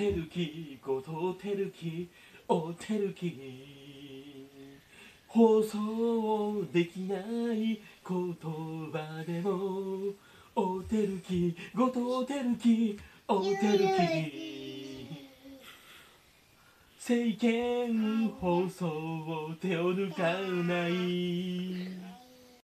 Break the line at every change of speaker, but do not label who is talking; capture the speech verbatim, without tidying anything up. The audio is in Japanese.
てるき後藤輝樹おてるき放送できない言葉でもおてるき後藤輝樹おてるき政見放送を手を抜かない